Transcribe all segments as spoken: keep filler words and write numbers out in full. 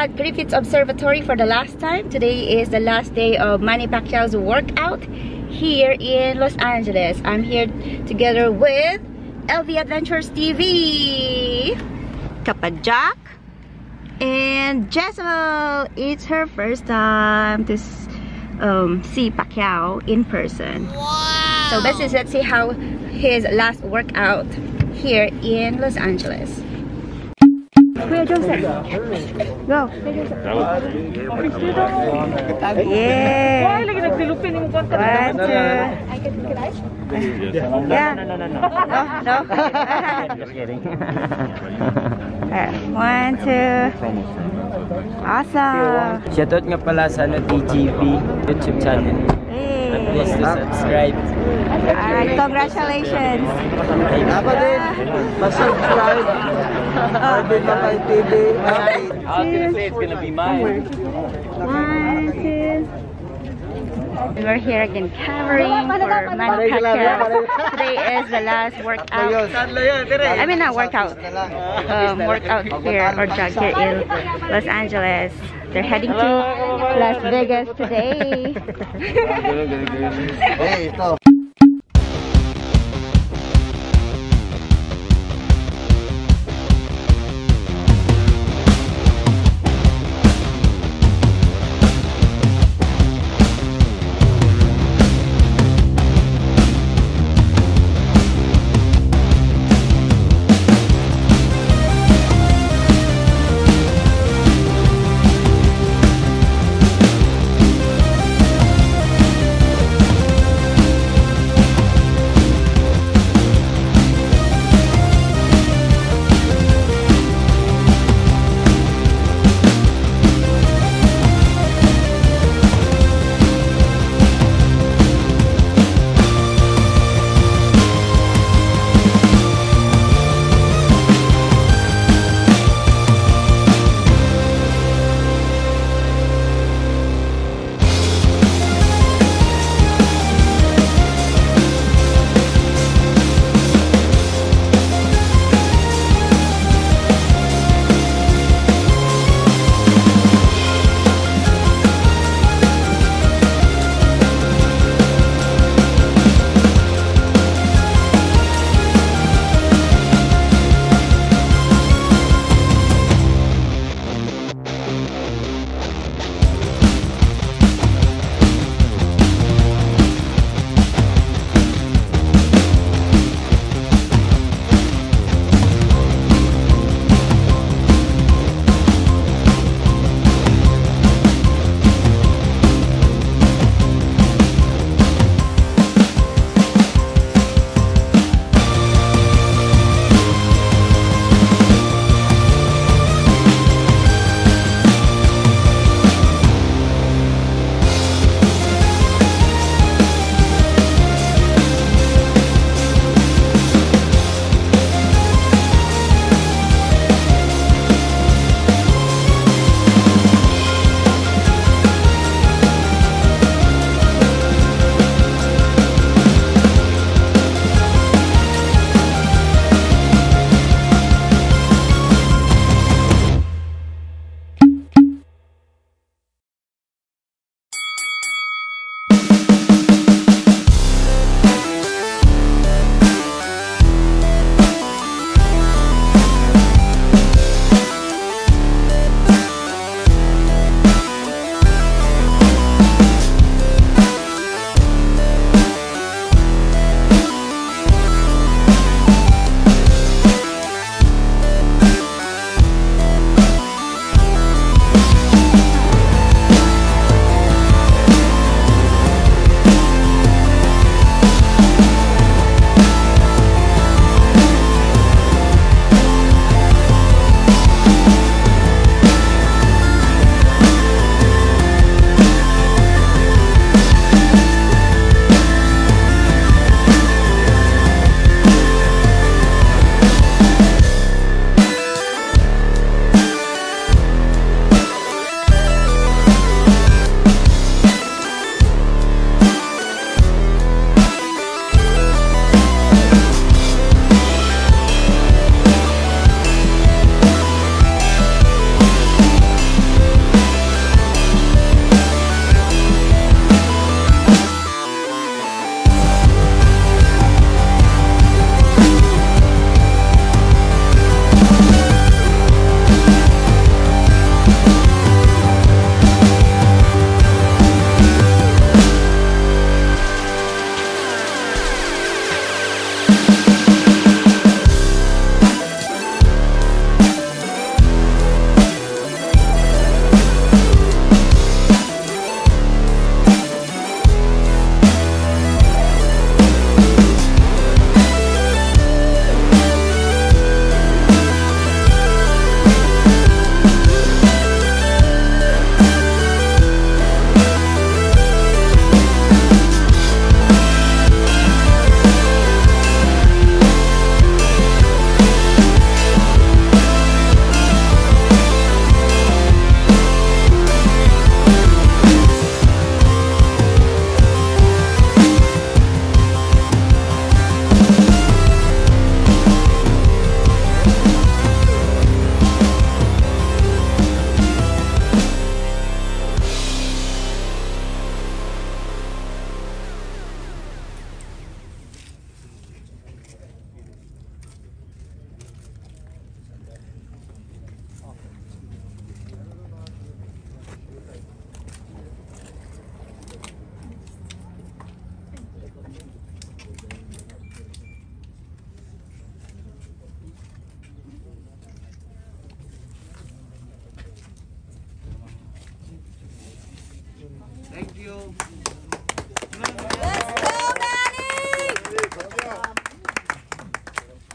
at Griffith's Observatory for the last time. Today is the last day of Manny Pacquiao's workout here in Los Angeles. I'm here together with L V Adventures T V, Kapadjak, and Jezebel. It's her first time to um, see Pacquiao in person. Wow. So besties, let's see how his last workout here in Los Angeles. Kuya Joseph, go. Yeah. Why lagi nagsilupin yung konta? One, two. Yeah. No, no, no, no. No, no. Just kidding. One, two. Awesome. Shoutout nga pala sa ano, T G P YouTube channel. Hey. And please to subscribe. Alright, congratulations. Dapat din, mag-subscribe. Arvin Lakay T V. I was gonna say it's gonna be mine. One, two. We're here again covering for Manny Pacquiao. Today is the last workout. I mean not workout. Um, workout here or jog here in Los Angeles. They're heading to Las Vegas today. Hey, ito.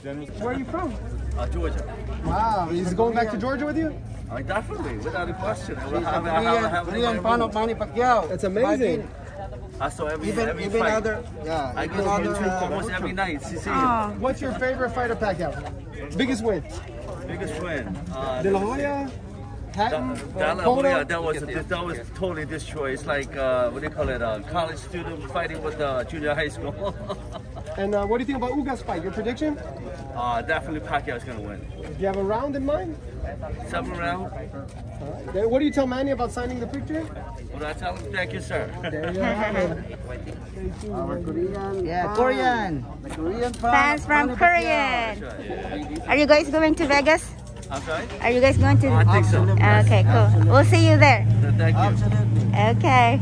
Where are you from? Uh, Georgia. Wow, he's going back to Georgia with you? Uh, definitely, without a question. He's a Korean, Korean fan of Manny Pacquiao. That's amazing. I saw every, Even, every even fight. other, yeah. I go even on other, YouTube uh, almost every night. See, see. Oh. What's your favorite fight of Pacquiao? Biggest win? Biggest win. Uh, De La Hoya? Hatton? That, Cotto? that, that was that was totally destroyed. It's like uh, what do you call it? A college student fighting with uh, junior high school. And uh, what do you think about Ugas fight? Your prediction? uh, definitely Pacquiao's gonna win. Do you have a round in mind? Seven round. Okay, what do you tell Manny about signing the picture? What I tell him? Thank you, sir. There you have it. Our Korean, yeah, Korean. The Korean fan Fans of from Manny Korean. Right. Are you guys going to Vegas? I'm sorry. Are you guys going to? I think so. Okay, cool. Absolutely. We'll see you there. Thank you. Absolutely. Okay.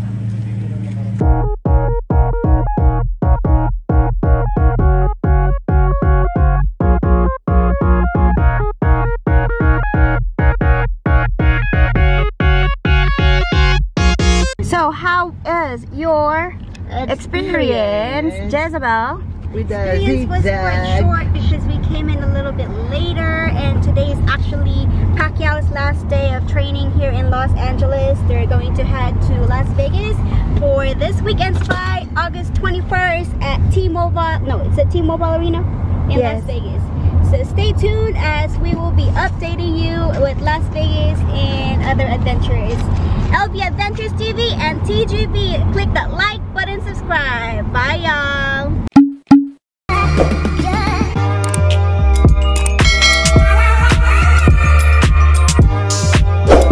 So how is your experience, Experience. Jezebel? With the Experience was quite zigzag. short because we came in a little bit later, and today is actually Pacquiao's last day of training here in Los Angeles. They're going to head to Las Vegas for this weekend's fight, August twenty-first at T-Mobile. No, it's at T-Mobile Arena in Yes. Las Vegas. So stay tuned as we will be updating you with Las Vegas and other adventures. L B Adventures T V and T G B. Click that like button, subscribe. Bye, y'all.